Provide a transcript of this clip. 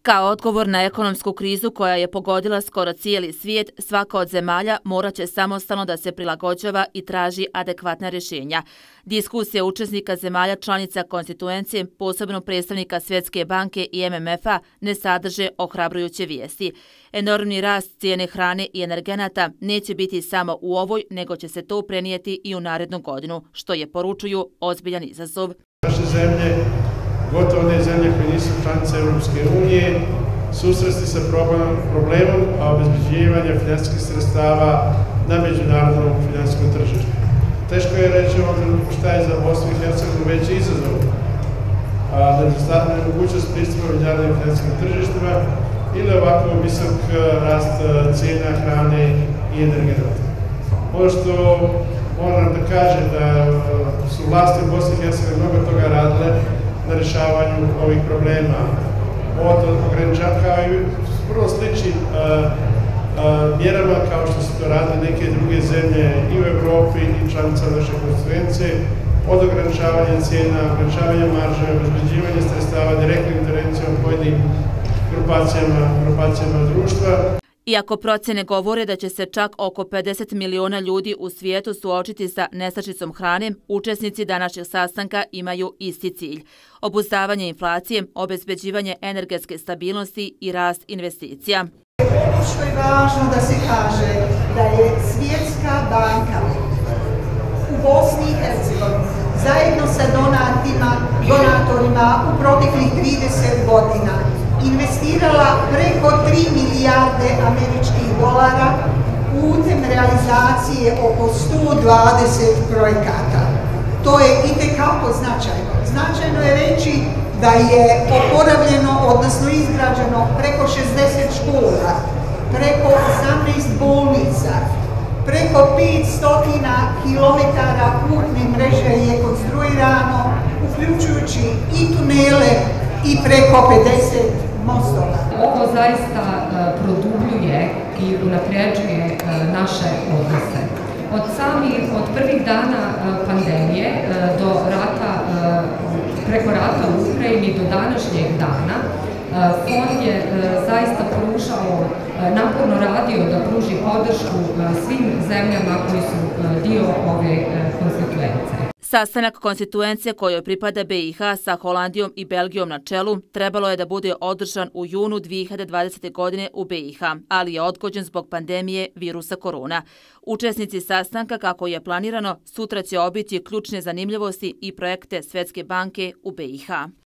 Kao odgovor na ekonomsku krizu koja je pogodila skoro cijeli svijet, svaka od zemalja morat će samostalno da se prilagođava i traži adekvatna rješenja. Diskusija učesnika zemalja članica konstituencije, posebno predstavnika Svjetske banke i MMF-a, ne sadrže ohrabrujuće vijesti. Enormni rast cijene hrane i energenata neće biti samo u ovoj, nego će se to prenijeti i u narednu godinu, što je, poručuju, ozbiljan izazov. Naše zemlje, gotovo one zemlje koje nisu članice Europske unije, susresti sa problemom obezbeđivanja financijskih sredstava na međunarodnom financijskom tržištu. Teško je reći šta je za Bosnu i Hercegovinu veći izazov, nemogućnost pristupa međunarodnim financijskim tržištima ili ovako visok rast cijena hrane i energenata. Ono što moram da kažem da su vlasti u Bosni i Hercegovini mnogo toga radile na rješavanju ovih problema. Od ograničavanja i vrlo sličnim mjerama kao što su to radile neke druge zemlje i u Europi i članica naše konstituencije, od ograničavanja cijena, ograničavanja marže, obezbeđivanja sredstava direktnom intervencijom pojedinim grupacijama društva. Iako procjene govore da će se čak oko 50 miliona ljudi u svijetu suočiti sa nestašicom hrane, učesnici današnjeg sastanka imaju isti cilj – obuzdavanje inflacije, obezbeđivanje energetske stabilnosti i rast investicija. Ono što je važno da se kaže da je Svjetska banka u Bosni i Hercegovini zajedno sa donatorima u proteklih 30 godina investirala preko 3 milijarde američkih dolara putem realizacije oko 120 projekata. To je itekako značajno. Značajno je reći da je oporavljeno, odnosno izgrađeno preko 60 škola, preko 18 bolnica, preko 500 kilometara putne mreže je konstruirano, uključujući i tunele i preko 50 mostova. Ovo zaista produbljuje i unapređuje naše odnose. Od prvih dana pandemije do preko rata u Ukrajini do današnjeg dana, fond je zaista pružao, naporno radio da pruži podršku svim zemljama koji su dio ove konstituencije. Sastanak konstituencije kojoj pripada BiH sa Holandijom i Belgijom na čelu trebalo je da bude održan u junu 2020. godine u BiH, ali je odgođen zbog pandemije virusa korona. Učesnici sastanka, kako je planirano, sutra će obići ključne zanimljivosti i projekte Svjetske banke u BiH.